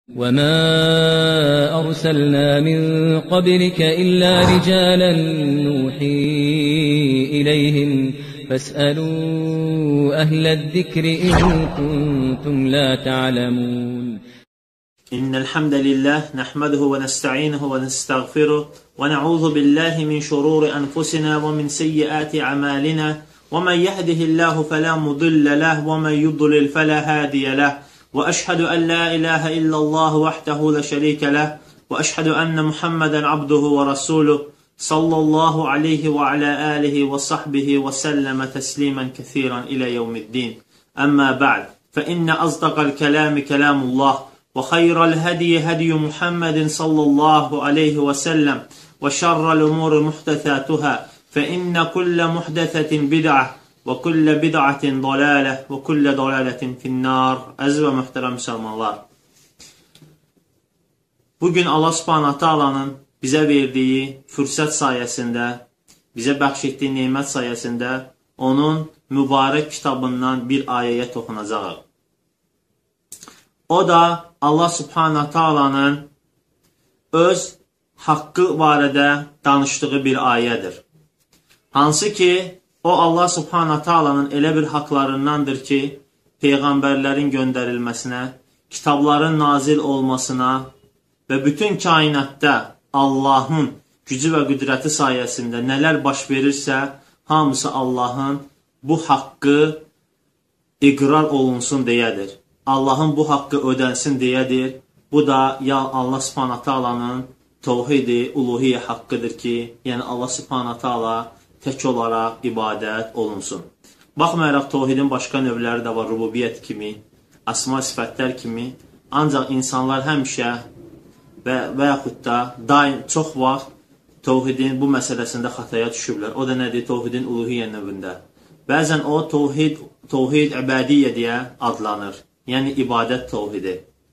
وَمَا أَرْسَلْنَا مِن قَبْلِكَ إِلَّا رِجَالًا نُّوحِي إِلَيْهِمْ فَاسْأَلُوا أَهْلَ الذِّكْرِ إِن كُنتُمْ لَا تَعْلَمُونَ إن الحمد لله نحمده ونستعينه ونستغفره ونعوذ بالله من شرور أنفسنا ومن سيئات أعمالنا ومن يهده الله فلا مضل له ومن يضلل فلا هادي له وأشهد أن لا إله إلا الله وحده لا شريك له وأشهد أن محمدا عبده ورسوله صلى الله عليه وعلى آله وصحبه وسلم تسليما كثيرا إلى يوم الدين أما بعد فإن أصدق الكلام كلام الله وخير الهدي هدي محمد صلى الله عليه وسلم وشر الأمور محدثاتها فإن كل محدثة بدعة وكل بدعة ضلالة وكل ضلالة في النار. Əziz və möhtərəm müsəlmanlar, bugün Allah Subhanahu Taala'nın bizə verdiyi fürsət sayəsində, bizə bəxş etdiyi nemət sayəsində onun mübarək kitabından bir ayəyə toxunacağıq. O da Allah Subhanahu Taala'nın öz haqqı barədə danışdığı bir ayədir. Hansı ki, o Allah Subhanahu Taala'nın elə bir haqlarındandır ki, peyğəmbərlərin göndərilməsinə, kitabların nazil olmasına və bütün kainatda Allahın gücü və qüdrəti sayəsində nələr baş verirsə, hamısı Allahın bu haqqı iqrar olunsun deyədir. Allahın bu haqqı ödənsin deyədir. Bu da ya Allah Subhanahu Taala'nın təvhid-i uluhiyyə haqqıdır ki, yəni Allah Subhanahu Taala tək olaraq ibadət olunsun. Baxmayaraq təvhidin başqa növləri də var, rububiyyət kimi, əsma sifətlər kimi, ancaq insanlar həmişə və yaxud da daim çox vaxt təvhidin bu məsələsində xataya düşüblər. O da nədir? Təvhidin uluhiyyə növündə. Bəzən o təvhid ibadiyyə deyə adlanır. Yəni ibadət təvhidi.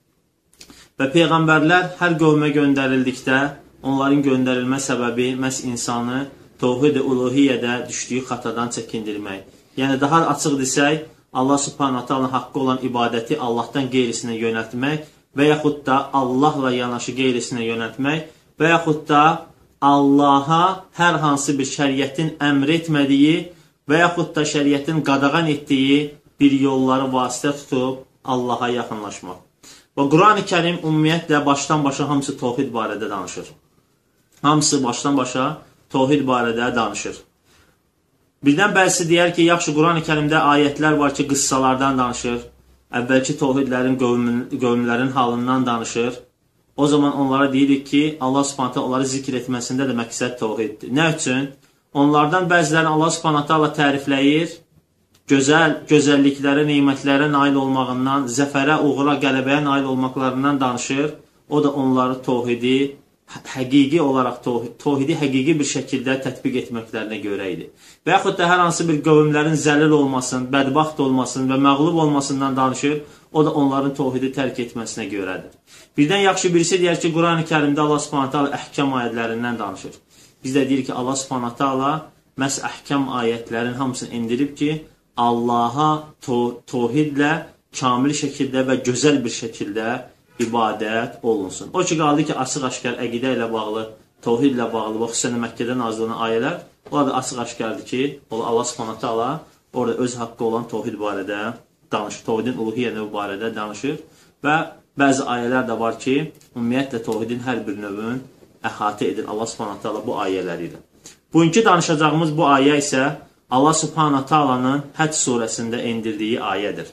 Və peyğəmbərlər hər qövmə göndərildikdə onların göndərilmə səbəbi məhz insanı təvhid-i uluhiyyədə düşdüyü xatadan çəkindirmək. Yəni daha açıq desək, Allah Subhanahu Taala'nın haqqı olan ibadəti Allahdan qeyrisinə yönəltmək və yaxud da Allahla yanaşı qeyrisinə yönəltmək və yaxud da Allaha hər hansı bir şəriətin əmr etmədiyi və yaxud da şəriətin qadağan etdiyi bir yolları vasitə tutub Allaha yaxınlaşmaq. Və Quran-ı Kərim ümumiyyətlə başdan başa hamısı təvhid barədə danışır. Hamısı başdan başa təvhid barədə danışır. Birdən bəzisi deyər ki, yaxşı, Quran-ı Kərimdə ayətlər var ki, qıssalardan danışır, əvvəlki təvhidlərin, qövmlərin halından danışır. O zaman onlara deyirik ki, Allah Subhanahu Taala onları zikr etməsində də məqsəd təvhiddir. Nə üçün? Onlardan bəzilərini Allah Subhanahu Taala tərifləyir, gözəlliklərə, nemətlərə nail olmağından, zəfərə, uğura, qələbəyə nail olmaqlarından danışır. O da onları təvhidi həqiqi olaraq təvhidi həqiqi bir şəkildə tətbiq etməklərinə görə idi. Və yaxud da hər hansı bir qövmlərin zəlil olmasın, bədbaxt olmasın və məğlub olmasından danışır, o da onların təvhidi tərk etməsinə görədir. Birdən yaxşı birisi deyər ki, Quran-ı Kərimdə Allah Subhanahu Taala əhkam ayətlərindən danışır. Biz də deyirik ki, Allah Subhanahu Taala məhz əhkam ayətlərin hamısını indirib ki, Allaha təvhidlə kamil şəkildə və gözəl bir şəkildə ibadət olunsun. O ki, qaldı ki, açıq-aşkar əqidə ilə bağlı, təvhid ilə bağlı və xüsusən Məkkədə nazil olan ayələr, o da açıq-aşkardır ki, Allah Subhanahu Taala orada öz haqqı olan təvhid barədə danışır, təvhidin uluhiyyə növü barədə danışır və bəzi ayələr də var ki, ümumiyyətlə təvhidin hər bir növün əhatə edir Allah Subhanahu Taala bu ayələri ilə. Bugünkü danışacağımız bu ayə isə Allah Subhanahu Taala'nın Həcc surəsində endirdiyi ayədir.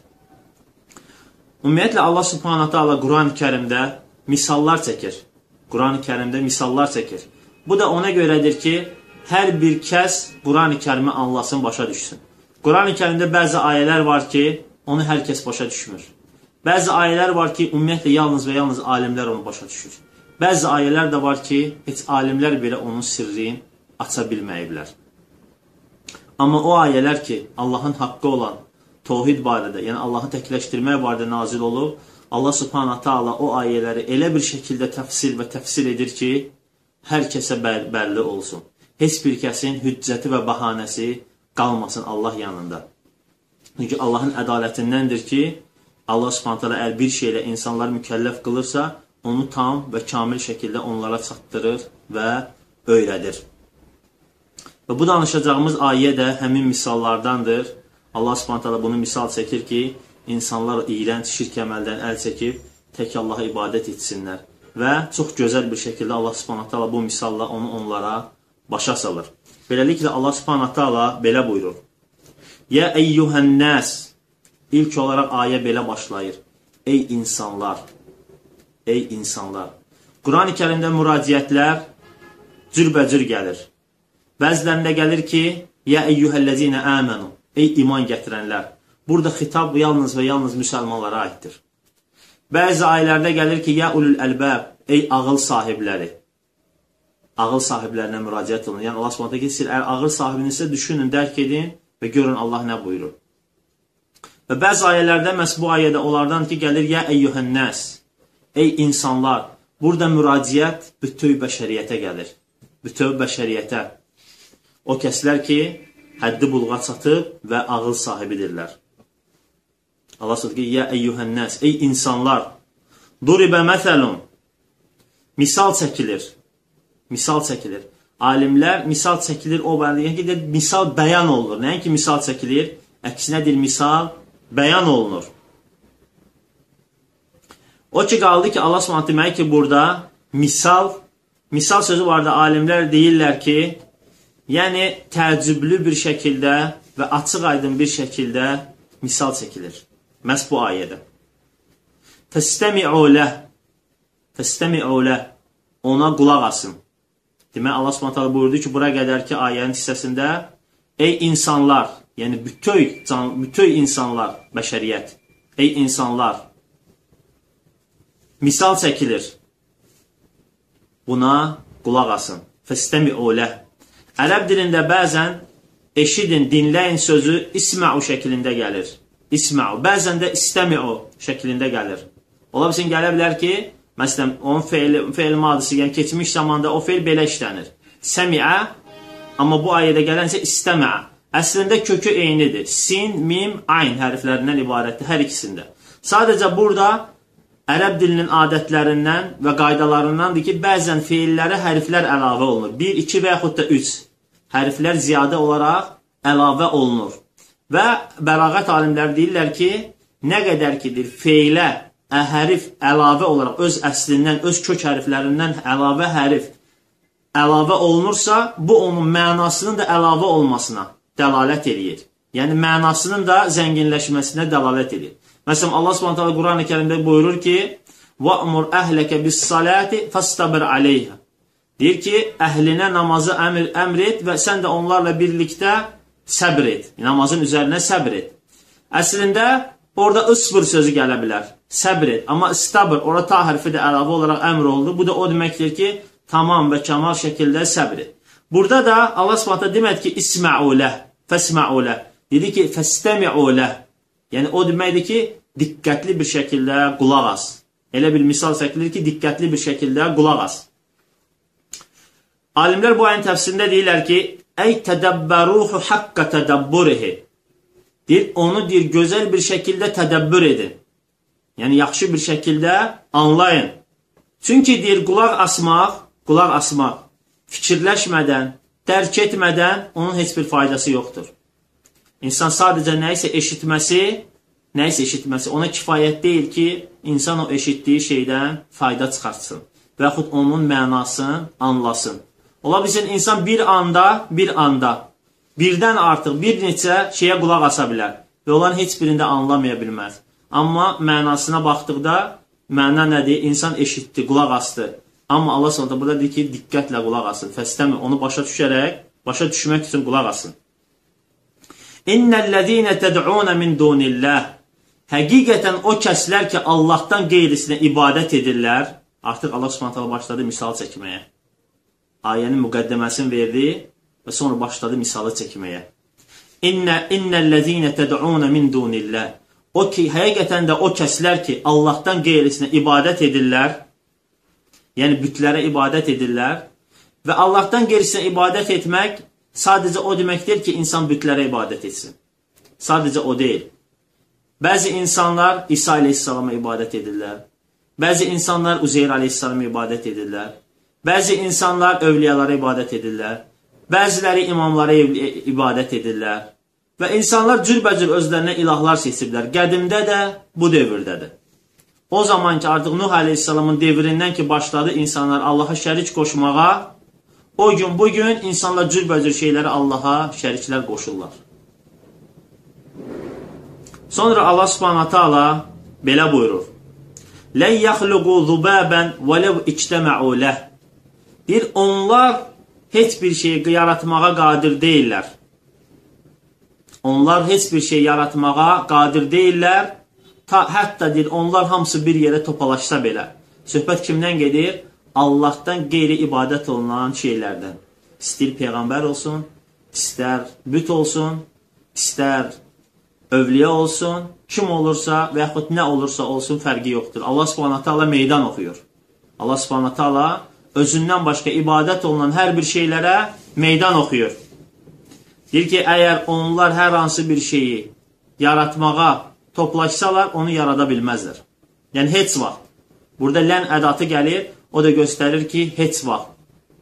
Ümumiyyətlə, Allah Subhanahu Taala Quran-ı Kərimdə misallar çəkir. Quran-ı Kərimdə misallar çəkir. Bu da ona görədir ki, hər bir kəs Quran-ı Kərimi anlasın, başa düşsün. Quran-ı Kərimdə bəzi ayələr var ki, onu hər kəs başa düşmür. Bəzi ayələr var ki, ümumiyyətlə, yalnız və yalnız alimlər onu başa düşür. Bəzi ayələr də var ki, heç alimlər belə onun sirrini aça bilməyiblər. Amma o ayələr ki, Allahın haqqı olan təvhid barədə, yəni Allahı təkləşdirmək barədə nazil olub, Allah Subhanahu Taala o ayələri elə bir şəkildə təfsir edir ki, hər kəsə bəlli olsun. Heç bir kəsin hüccəti və bəhanəsi qalmasın Allah yanında. Çünki Allahın ədalətindəndir ki, Allah Subhanahu taala əgər bir şeylə insanları mükəlləf qılırsa, onu tam və kamil şəkildə onlara çatdırır və öyrədir. Və bu danışacağımız ayə də həmin misallardandır. Allah Subhanahu taala bunu misal çəkir ki, insanlar iyrənc şirk əməldən əl çəkib tək Allaha ibadət etsinlər. Və çox gözəl bir şəkildə Allah Subhanahu taala bu misalla onu onlara başa salır. Beləliklə Allah Subhanahu taala belə buyurur: "Ya eyyuhan-nas." İlk olaraq ayə belə başlayır: "Ey insanlar, ey insanlar." Quran-ı Kərimdə müraciətlər cürbəcür gəlir. Bəzilərində gəlir ki, "Ya eyyuhellezine amanu." Ey iman gətirənlər. Burada xitab yalnız və yalnız müsəlmanlara aiddir. Bəzi ayələrdə gəlir ki, "Ya ulul albab." Ey ağıl sahibləri. Ağıl sahiblərinə müraciət olunur. Yəni Allah Subhanahu taala siz ağıl sahibinizsə düşünün, dərk edin və görün Allah nə buyurur. Və bəzi ayələrdə məhz bu ayədə onlardan ki gəlir: "Ya eyyuhan-nas." Ey insanlar. Burada müraciət bütöv bəşəriyyətə gəlir. Bütöv bəşəriyyətə. O kəslər ki, həddi buluğa çatıb və ağıl sahibidirlər. Allah deyir ki, "Ya eyyuhan-nas." Ey insanlar. Duriba məselun. Misal çəkilir. Misal çəkilir. Alimlər misal çəkilir o bəndəyən ki, misal bəyan olunur. Nəinki misal çəkilir? Əksinədir, misal bəyan olunur. O ki qaldı ki, Allah Subhanahu demək ki, burada misal sözü var da alimlər deyirlər ki, yəni təəccüblü bir şəkildə və açıq aydın bir şəkildə misal çəkilir. Məhz bu ayədə. Təstəmi'u ləh. Təstəmi'u ləh. Ona qulaq asın. Demək, Allah Subhanahu taala buyurdu ki, bura qədər ki, ayənin hissəsində ey insanlar, yəni bütöv insanlar, bəşəriyyət. Ey insanlar. Misal çəkilir. Buna qulaq asın. Fəstəmi'u ləh. Ərəb dilində bəzən eşidin, dinləyin sözü isma'u şəklində gəlir. İsma'u. Bəzən də istəmi'u şəklində gəlir. Ola bilsin, gələ bilər ki, məsələn, onun feil madisi, yəni keçmiş zamanda o feil belə işlənir. Səmi'ə, amma bu ayədə gələnsə istəmi'ə. Əslində kökü eynidir. Sin, mim, ayn hərflərindən ibarətdir hər ikisində. Sadəcə burada ərəb dilinin adətlərindən və qaydalarındandır ki, bəzən feillərə hərflər əlavə olunur. 1, 2 və yaxud da 3 hərflər ziyadə olaraq əlavə olunur. Və bəlağət alimləri deyirlər ki, nə qədər kidir feilə hərf əlavə olaraq öz əslindən, öz kök hərflərindən əlavə hərf əlavə olunursa, bu onun mənasının da əlavə olmasına dəlalət edir. Yəni, mənasının da zənginləşməsinə dəlalət edir. Məsələn, Allah Subhanahu Quran-ı Kərimdə buyurur ki, وَأْمُرْ أَهْلَكَ بِالصَّلَاةِ فَاسْتَبِرْ عَلَيْهَا. Deyir ki, əhlinə namazı əmr et və sən də onlarla birlikdə səbr et. Namazın üzərinə səbr et. Əslində, orada ısbır sözü gələ bilər. Səbr et. Amma istabr, orada ta hərfi də əlavə olaraq əmr oldu. Bu da o deməkdir ki, tamam və kamal şəkildə səbr et. Burada da Allah Subhanahu demədi ki, isma'u ləh, fəsma'u ləh. Dedi ki, fəstəmi'u ləh. Yəni, o deməkdir ki, diqqətli bir şəkildə qulaq as. Elə bir misal çəkilir ki, diqqətli bir şəkildə qulaq as. Alimlər bu ayın təfsirində deyirlər ki, əy tədəbbəruhu haqqa tədəbburihi. Deyir, onu deyir, gözəl bir şəkildə tədəbbür edin. Yəni, yaxşı bir şəkildə anlayın. Çünki deyir, qulaq asmaq, fikirləşmədən, dərk etmədən onun heç bir faydası yoxdur. İnsan sadəcə nəyisə eşitməsi ona kifayət deyil ki, insan o eşitdiyi şeydən fayda çıxartsın və yaxud onun mənasını anlasın. Ola bilsin, insan bir anda, birdən artıq bir neçə şeyə qulaq asa bilər və onların heç birində anlamaya bilməz. Amma mənasına baxdıqda, məna nədir? İnsan eşitdi, qulaq astı. Amma Allah s.ə. burada deyir ki, diqqətlə qulaq asın. Fəstəmi, onu başa düşmək üçün qulaq asın. İnnəl-ləzīnə təd'unə min dunilləh. Həqiqətən o kəslər ki, Allahdan qeyrisinə ibadət edirlər, artıq Allah s.ə. başladı misal çəkməyə. Ayənin müqəddəməsini verdi və sonra başladı misalı çəkməyə. İnnəl-ləzīnə təd'unə min dunilləh. O ki, həqiqətən də o kəslər ki, Allahdan qeyrisinə ibadət edirlər, yəni bütlərə ibadət edirlər və Allahdan qeyrisinə ibadət etmək sadəcə o deməkdir ki, insan bütlərə ibadət etsin. Sadəcə o deyil. Bəzi insanlar İsa aleyhissalama ibadət edirlər. Bəzi insanlar Uzeyr aleyhissalama ibadət edirlər. Bəzi insanlar övliyalara ibadət edirlər. Bəziləri imamlara ibadət edirlər. Və insanlar cürbəcür özlərinə ilahlar seçiblər. Qədimdə də, bu dövrdə də. O zaman ki, artıq Nuh aleyhissalamın devrindən ki, başladı insanlar Allaha şərik qoşmağa, o gün, bugün insanlar cürbəcür şeyləri Allaha şəriklər qoşurlar. Sonra Allah subhanahu ta'ala belə buyurur. Lən yaxluqu zubabən vələv ictəmə'u ləh. Deyir, onlar heç bir şeyi yaratmağa qadir deyirlər. Onlar heç bir şey yaratmağa qadir deyirlər. Hətta deyir, onlar hamısı bir yerə topalaşsa belə. Söhbət kimdən gedir? Allahdan qeyri ibadət olunan şeylərdən. İstər Peyğəmbər olsun, istər büt olsun, istər övliya olsun, kim olursa və yaxud nə olursa olsun fərqi yoxdur. Allah subhanahu ta'ala meydan oxuyur. Allah subhanahu ta'ala özündən başqa ibadət olunan hər bir şeylərə meydan oxuyur. Deyir ki, əgər onlar hər hansı bir şeyi yaratmağa toplaşsalar, onu yarada bilməzlər. Yəni, heç vaxt. Burada lən ədatı gəlir, o da göstərir ki, heç vaxt.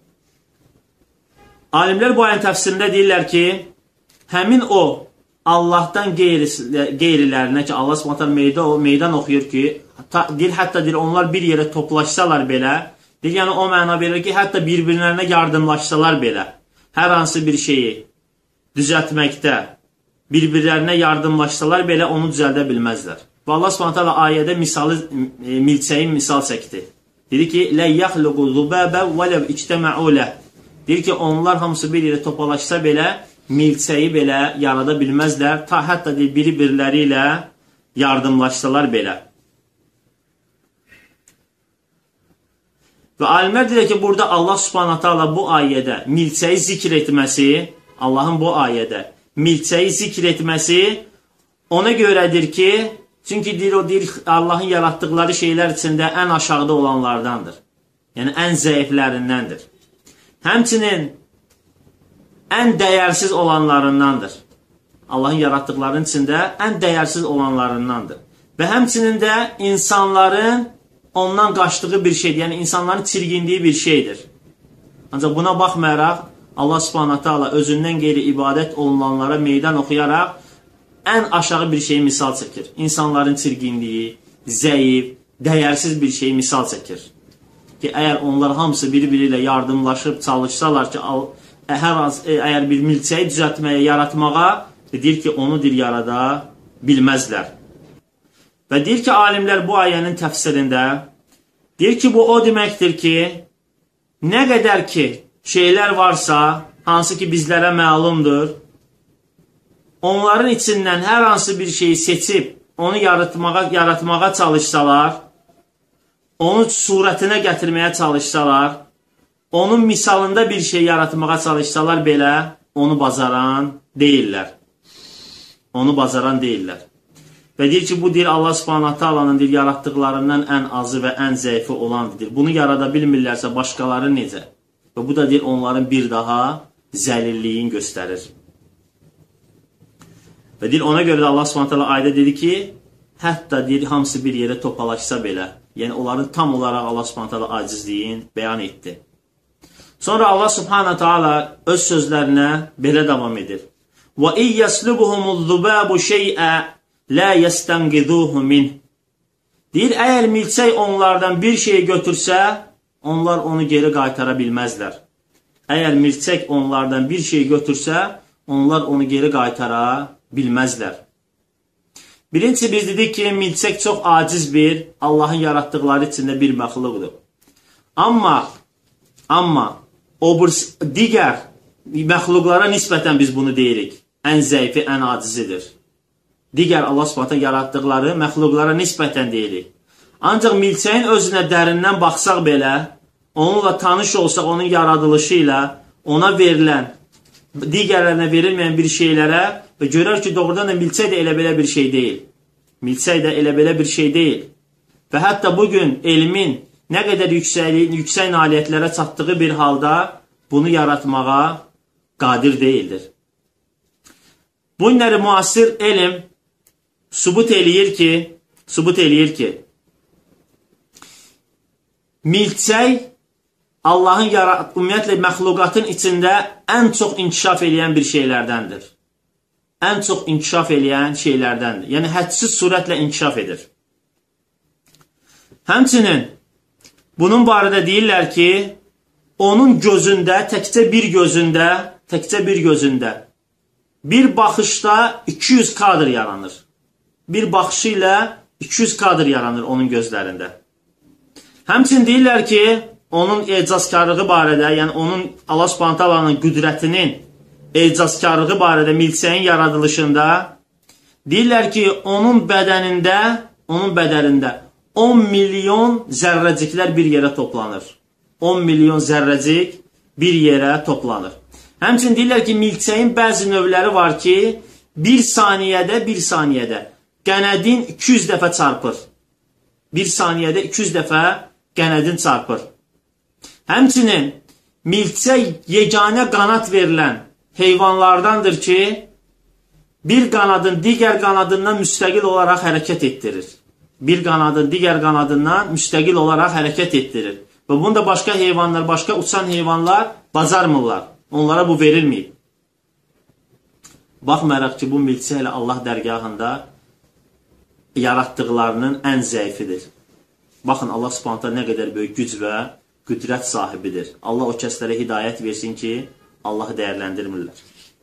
Alimlər bu ayın təfsirində deyirlər ki, həmin o Allahdan qeyrilərinə ki, Allah subhanahu meydan oxuyur ki, deyir, hətta deyir, onlar bir yerə toplaşsalar belə, deyir, yəni o məna verir ki, hətta bir-birlərinə yardımlaşsalar belə, hər hansı bir şeyi düzəltməkdə bir-birlərinə yardımlaşsalar belə onu düzəldə bilməzlər. Və Allah subhanahu ayədə milçəyin misal çəkdi. Dedi ki, lə yaxluqu zubabə və ləv ictəmə'u ləh. Deyir ki, onlar hamısı bir yerə topalaşsa belə, milçəyi belə yarada bilməzlər, ta hətta biri-biriləri ilə yardımlaşsalar belə. Və alimlər deyir ki, burada Allah subhanahu ta'ala bu ayədə milçəyi zikr etməsi, Allahın bu ayədə milçəyi zikr etməsi ona görədir ki, çünki deyir, o deyir, Allahın yaratdıqları şeylər içində ən aşağıda olanlardandır. Yəni, ən zəiflərindəndir. Həmçinin ən dəyərsiz olanlarındandır. Allahın yaratdıqlarının içində ən dəyərsiz olanlarındandır. Və həmçinin də insanların ondan qaçdığı bir şeydir. Yəni, insanların çirgindiyi bir şeydir. Ancaq buna baxmayaraq, Allah subhanahu ta'ala özündən qeyri ibadət olunanlara meydan oxuyaraq ən aşağı bir şeyi misal çəkir. İnsanların çirginliyi, zəif, dəyərsiz bir şeyi misal çəkir. Ki, əgər onlar hamısı bir-biri ilə yardımlaşıb çalışsalar ki, əgər bir milçəyi düzəltməyə, yaratmağa, deyir ki, onu yarada bilməzlər. Və deyir ki, alimlər bu ayənin təfsirində, deyir ki, bu o deməkdir ki, nə qədər ki, şeylər varsa, hansı ki bizlərə məlumdur, onların içindən hər hansı bir şeyi seçib, onu yaratmağa çalışsalar, onu surətinə gətirməyə çalışsalar, onun misalında bir şey yaratmağa çalışsalar belə, onu bacaran deyirlər. Onu bacaran deyirlər. Və deyir ki, bu deyir Allah subhanahu ta'alanın yaratdıqlarından ən azı və ən zəifi olandır. Bunu yarada bilmirlərsə başqaları necə? Və bu da deyir, onların bir daha zəlilliyin göstərir. Və deyir, ona görə də Allah subhanahu ta'ala ayədə dedi ki, hətta deyir, hamısı bir yerə topalaşsa belə, yəni onların tam olaraq Allah subhanahu ta'ala acizliyin bəyan etdi. Sonra Allah subhanahu ta'ala öz sözlərinə belə davam edir. وَإِنْ يَسْلُبُهُمُ الذُّبَابُ شَيْئًا لَا يَسْتَنْقِذُوهُ مِنْهُ. Deyir, əgər milçək onlardan bir şey götürsə, onlar onu geri qaytara bilməzlər. Əgər milçək onlardan bir şey götürsə, onlar onu geri qaytara bilməzlər. Birinci biz dedik ki, milçək çox aciz bir, Allahın yaratdıqları içində bir məxluqdur. Amma o digər məxluqlara nisbətən biz bunu deyirik. Ən zəifi, ən acizidir. Digər Allah subhanahu yaratdıqları məxluqlara nisbətən deyirik. Ancaq milçəyin özünə dərindən baxsaq belə, onunla tanış olsaq, onun yaradılışı ilə ona verilən, digərlərinə verilməyən bir şeylərə və görər ki, doğrudan da milçək də elə belə bir şey deyil. Milçək də elə belə bir şey deyil. Və hətta bugün elmin nə qədər yüksək nailiyyətlərə çatdığı bir halda bunu yaratmağa qadir deyildir. Bu günləri müasir elm sübut eləyir ki, milçək Allahın ümumiyyətlə məxluqatın içində ən çox inkişaf eləyən bir şeylərdəndir. Ən çox inkişaf eləyən şeylərdəndir. Yəni, hədsiz surətlə inkişaf edir. Həmçinin, bunun barədə deyirlər ki, onun gözündə, təkcə bir gözündə, bir baxışda 200 kadr yaranır. Bir baxışı ilə 200 kadr yaranır onun gözlərində. Həmçinin deyirlər ki, onun ecazkarlığı barədə, yəni onun Allah Subhanahu taalanın qüdrətinin ecazkarlığı barədə milçəyin yaradılışında deyirlər ki, onun bədənində 10 milyon zərrəciklər bir yerə toplanır. 10 milyon zərrəcik bir yerə toplanır. Həmçinin deyirlər ki, milçəyin bəzi növləri var ki, bir saniyədə qənədin 200 dəfə çarpır. Bir saniyədə 200 dəfə qənədin çarpır. Həmçinin milçək yeganə qanat verilən heyvanlardandır ki, bir qanadın digər qanadından müstəqil olaraq hərəkət etdirir. Bir qanadın digər qanadından müstəqil olaraq hərəkət etdirir. Və bunu da başqa heyvanlar, başqa uçan heyvanlar bacarmırlar. Onlara bu verilməyib. Baxmayaraq ki, bu milçə ilə Allah dərgahında yaratdıqlarının ən zəifidir. Baxın, Allah Subhanahu nə qədər böyük güc və qüdrət sahibidir. Allah o kəslərə hidayət versin ki, Allahı dəyərləndirmirlər.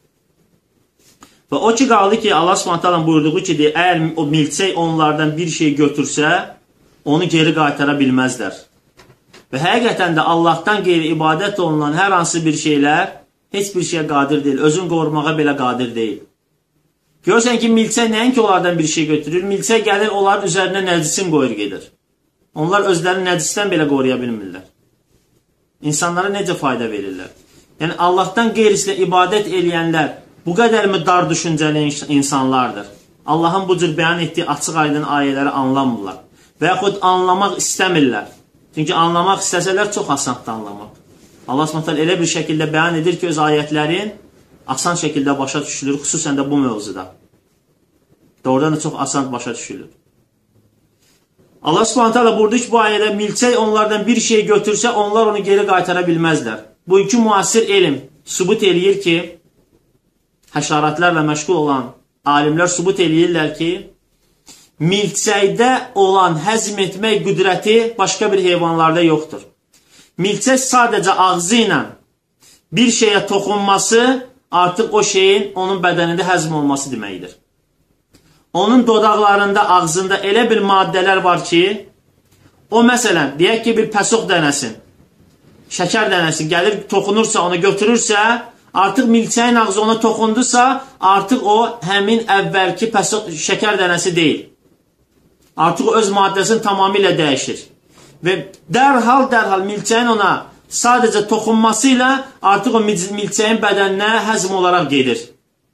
Və o ki, qaldı ki, Allah Subhanahu buyurduğu ki, əgər o milçək onlardan bir şey götürsə, onu geri qaytara bilməzlər. Və həqiqətən də Allahdan qeyri ibadət olunan hər hansı bir şeylər heç bir şeyə qadir deyil. Özün qorumağa belə qadir deyil. Görürsən ki, milçək nəinki onlardan bir şey götürür, milçək gəlir, onların üzərinə nəcisin qoyur gedir. Onlar özlərini nəcisdən belə qoruya bilmirlər. İnsanlara necə fayda verirlər? Yəni, Allahdan qeyrisinə ibadət eləyənlər bu qədərmi dar düşüncəli insanlardır. Allahın bu cür bəyan etdiyi açıq aydın ayələri anlamırlar. Və yaxud anlamaq istəmirlər. Çünki anlamaq istəsələr çox asandır anlamaq. Allah Subhanahu elə bir şəkildə bəyan edir ki, öz ayətlərin asan şəkildə başa düşülür, xüsusən də bu mövzuda. Doğrudan da çox asan başa düşülür. Allah Subhanahu burada bu ayədə milçək onlardan bir şey götürsə, onlar onu geri qaytara bilməzlər. Bu iki müasir elm sübut eləyir ki, həşaratlarla məşğul olan alimlər sübut eləyirlər ki, milçəkdə olan həzm etmək qüdrəti başqa bir heyvanlarda yoxdur. Milçək sadəcə ağzı ilə bir şeyə toxunması artıq o şeyin onun bədənində həzm olması deməkdir. Onun dodaqlarında, ağzında elə bir maddələr var ki, o məsələn, deyək ki, bir pəsoq dənəsin, şəkər dənəsi gəlir, toxunursa, onu götürürsə, artıq milçəyin ağzı ona toxundusa, artıq o həmin əvvəlki şəkər dənəsi deyil. Artıq o öz maddəsini tamamilə dəyişir. Və dərhal milçəyin ona sadəcə toxunması ilə artıq o milçəyin bədəninə həzm olaraq gedir.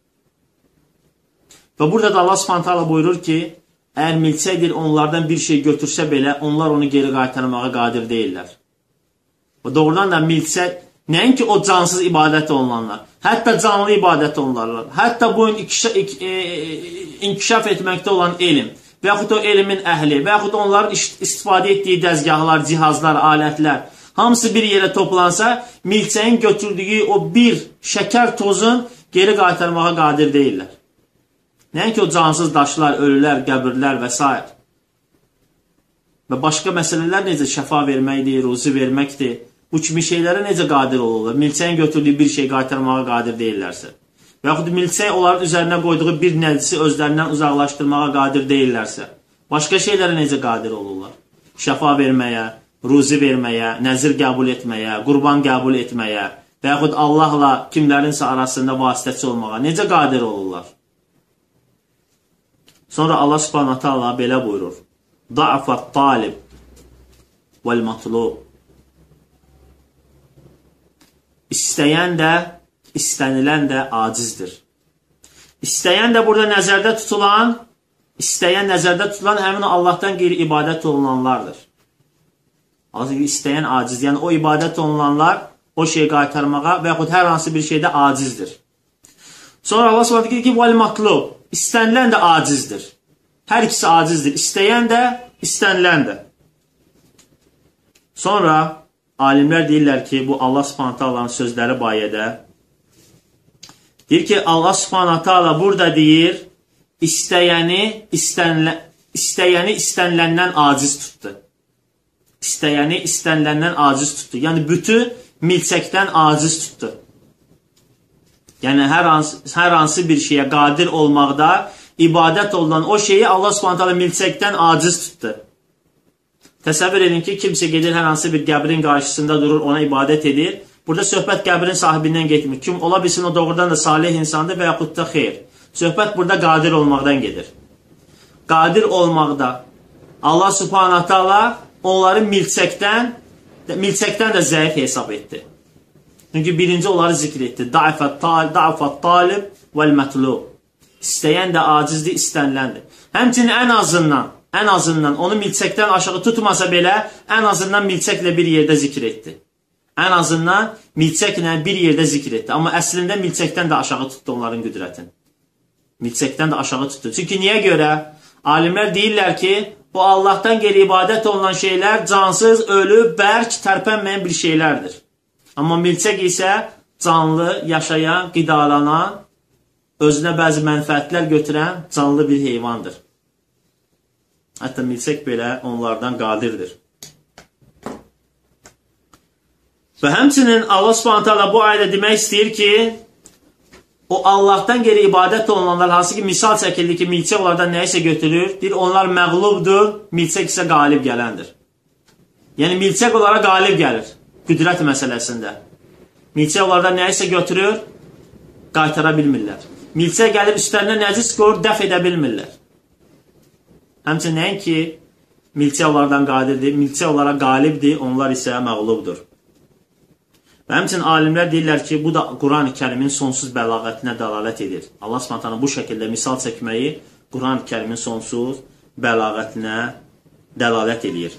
Və burada da Allah Subhanahu buyurur ki, əgər milçəkdir onlardan bir şey götürsə belə, onlar onu geri qaytarmağa qadir deyirlər. Və doğrudan da milçək, nəinki o cansız ibadət olunanlar, hətta canlı ibadət olunanlar, hətta bu inkişaf etməkdə olan elm, və yaxud o elmin əhli, və yaxud onların istifadə etdiyi dəzgahlar, cihazlar, alətlər, hamısı bir yerə toplansa, milçəyin götürdüyü o bir şəkər tozun geri qaytarmağa qadir deyirlər. Nəinki o cansız daşlar, ölülər, qəbirlər və s. Və başqa məsələlər necə şəfa verməkdir, ruzi verməkdir, bu kimi şeylərə necə qadir olurlar? Milçəyin götürdüyü bir şey qaytarmağa qadir deyirlərsə. Və yaxud milçək onların üzərinə qoyduğu bir nəcisi özlərindən uzaqlaşdırmağa qadir deyirlərsə, başqa şeylərə necə qadir olurlar? Şəfa verməyə, ruzi verməyə, nəzir qəbul etməyə, qurban qəbul etməyə və yaxud Allahla kimlərinsə arasında vasitəçi olmağa necə qadir olurlar? Sonra Allah Subhanahu taala belə buyurur: "Da'afat talib vel matlub." İstəyən də, istənilən də acizdir. İstəyən də burada nəzərdə tutulan, həmin Allahdan qeyri ibadət olunanlardır. İstəyən aciz, yəni o ibadət olunanlar o şeyi qaytarmağa və yaxud hər hansı bir şeydə acizdir. Sonra Allah Subhanahu deyir ki, "Vel matlub." İstənilən də acizdir. Hər ikisi acizdir. İstəyən də, istənilən də. Sonra alimlər deyirlər ki, bu Allah Subhanahu taalanın sözləri barədə deyir ki, Allah Subhanahu taala burada deyir, istəyəni istəniləndən aciz tutdu. İstəyəni istəniləndən aciz tutdu. Yəni bütün milçəkdən aciz tutdu. Yəni hər hansı bir şeyə qadir olmaqda ibadət olunan o şeyi Allah Subhanahu taala milçəkdən aciz tutdu. Təsəvvür edin ki, kimsə gedir hər hansı bir qəbrin qarşısında durur, ona ibadət edir. Burada söhbət qəbrin sahibindən getmir. Kim ola bilsin o doğrudan da salih insandır və yaxud da xeyr. Söhbət burada qadir olmaqdan gedir. Qadir olmaqda Allah Subhanahu taala onları milçəkdən də zəif hesab etdi. Çünki birinci onları zikr etdi. Da'fat talib vəl mətlub. İstəyən də acizdir, istəniləndir. Həmçinin ən azından onu milçəkdən aşağı tutmasa belə, ən azından milçəklə bir yerdə zikr etdi. Ən azından milçəklə bir yerdə zikr etdi. Amma əslində milçəkdən də aşağı tutdu onların qüdrətini. Milçəkdən də aşağı tutdu. Çünki niyə görə? Alimlər deyirlər ki, bu Allahdan qeyri ibadət olunan şeylər cansız, ölü, bərk, tərpənməyən bir şeylərdir. Amma milçək isə canlı, yaşayan, qidalanan, özünə bəzi mənfəətlər götürən canlı bir heyvandır. Hətta milçək belə onlardan qadirdir. Və həmçinin Allah Subhanahu taala bu ayədə demək istəyir ki, o Allahdan qeyri ibadət olunanlar, hansı ki misal çəkildi ki, milçək onlardan nəyisə götürür, deyir onlar məğlubdur, milçək isə qalib gələndir. Yəni milçək onlara qalib gəlir, qüdrət məsələsində. Milçək onlardan nəyisə götürür, qaytara bilmirlər. Milçək gəlib üstlərinə nəcis qoyur, dəf edə bilmirlər. Həmçinin nəinki milçək onlardan qadirdir, milçək onlara qalibdir, onlar isə məğlubdur. Və həmçinin alimlər deyirlər ki, bu da Quran-ı Kərimin sonsuz bəlağətinə dəlalət edir. Allah Subhanahu taala bu şəkildə misal çəkməyi Quran-ı Kərimin sonsuz bəlağətinə dəlalət edir.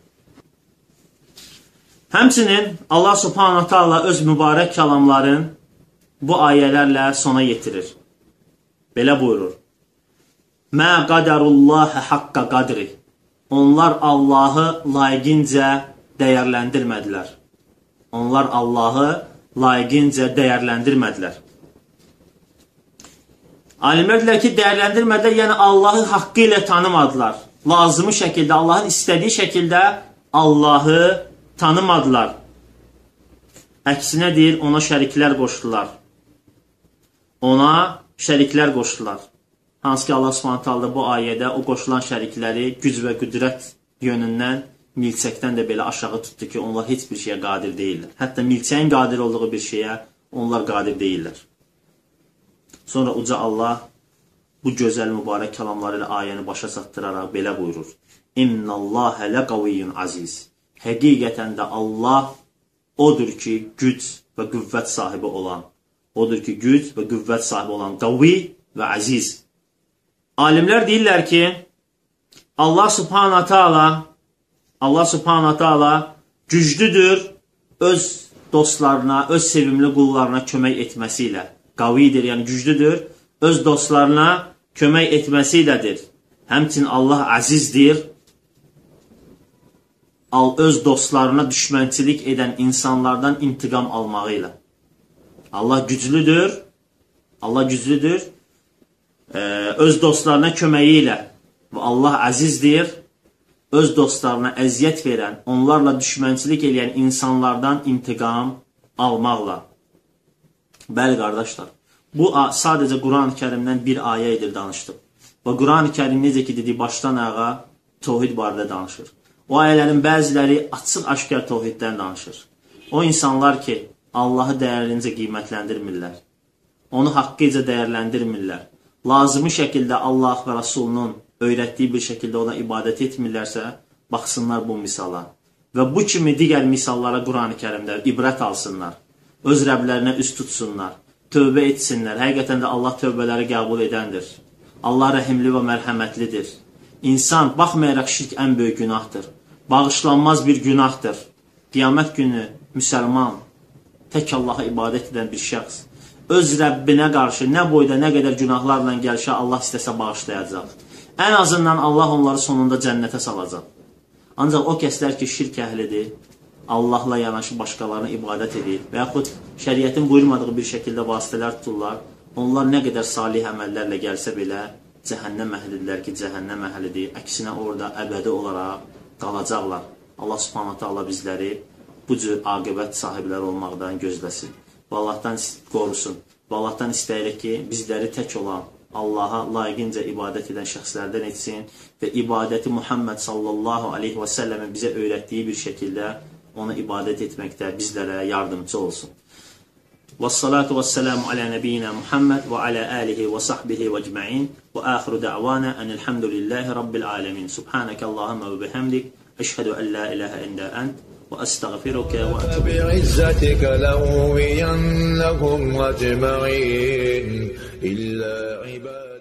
Həmçinin Allah Subhanahu taala öz mübarək kəlamların bu ayələrlə sona yetirir. Belə buyurur. Mə qaderullahə haqqa qadri. Onlar Allahı layiqincə dəyərləndirmədilər. Onlar Allahı layiqincə dəyərləndirmədilər. Alimlər deyirlər ki, dəyərləndirmədilər, yəni Allahı haqqı ilə tanımadılar. Lazımı şəkildə, Allahın istədiyi şəkildə Allahı tanımadılar. Əksinə deyir, ona şəriklər qoşdular. Ona şəriklər qoşdular. Hansı ki, Allah Subhanahu taala bu ayədə o qoşulan şərikləri güc və qüdrət yönündən milçəkdən də belə aşağı tutdu ki, onlar heç bir şeyə qadir deyirlər. Hətta milçəyin qadir olduğu bir şeyə onlar qadir deyirlər. Sonra uca Allah bu gözəl mübarək kəlamları ilə ayəni başa çatdıraraq belə buyurur. İnnallahə ləqaviyyun aziz. Həqiqətən də Allah odur ki, güc və qüvvət sahibi olan. Odur ki, güc və qüvvət sahibi olan qavi və əziz. Alimlər deyirlər ki, Allah Subhanahu taala güclüdür öz dostlarına, öz sevimli qullarına kömək etməsi ilə. Qavidir, yəni güclüdür, öz dostlarına kömək etməsi ilədir. Həmçinin Allah əzizdir, öz dostlarına düşmənçilik edən insanlardan intiqam almağı ilə. Allah güclüdür, öz dostlarına köməyi ilə. Və Allah əzizdir, öz dostlarına əziyyət verən, onlarla düşmənçilik edən insanlardan intiqam almaqla. Bəli, qardaşlar, bu sadəcə Quran-ı Kərimdən bir ayə edir danışdıq. Və Quran-ı Kərim necə ki, dedi, başdan ayağa tövhid barədə danışır. O ayələrin bəziləri açıq-aşkar tövhiddən danışır. O insanlar ki, Allahı dəyərlincə qiymətləndirmirlər, onu haqqıca dəyərləndirmirlər, lazımi şəkildə Allah və Rasulunun öyrətdiyi bir şəkildə ona ibadət etmirlərsə, baxsınlar bu misala. Və bu kimi digər misallara Quran-ı Kərimdə ibrət alsınlar. Öz Rəblərinə üst tutsunlar. Tövbə etsinlər. Həqiqətən də Allah tövbələri qəbul edəndir. Allah rəhimli və mərhəmətlidir. İnsan, baxmayaraq şirk ən böyük günahdır. Bağışlanmaz bir günahdır. Qiyamət günü müsəlman, tək Allaha ibadət edən bir şəxs öz Rəbbinə qarşı nə boyda, nə qədər günahlarla gəlsə Allah istəsə bağışlayacaq. Ən azından Allah onları sonunda cənnətə salacaq. Ancaq o kəslər ki, şirk əhlidir, Allahla yanaşı başqalarına ibadət edir və yaxud şəriətin buyurmadığı bir şəkildə vasitələr tuturlar, onlar nə qədər salih əməllərlə gəlsə belə, cəhənnəm əhlidirlər ki, cəhənnəm əhlidir. Əksinə orada əbədi olaraq qalacaqlar. Allah subhanahu ta'ala bizləri bu cür aqibət sahibləri olmaqdan gözləsin. Və Allahdan qorusun. Və Allahdan istəyirik ki, bizləri tək olan, Allaha layiqincə ibadət edən şəxslərdən etsin və ibadəti Muhammed sallallahu aleyhi və səlləmin bizə öyrətdiyi bir şəkildə ona ibadət etməkdə bizlərə yardımcı olsun. Vəssalatu vəssalamu alə nəbiyyina Muhammed və alə alihi və sahbihi və ecma'in və axiru da'vana enelhamdülillahi rabbil alemin. Subhanəkə Allahümə və bihamdik. Əşhədü ən la ilahə ində ənt və əstəğfirukə və ətub. بعزتك لأغوينهم أجمعين إلا عبادك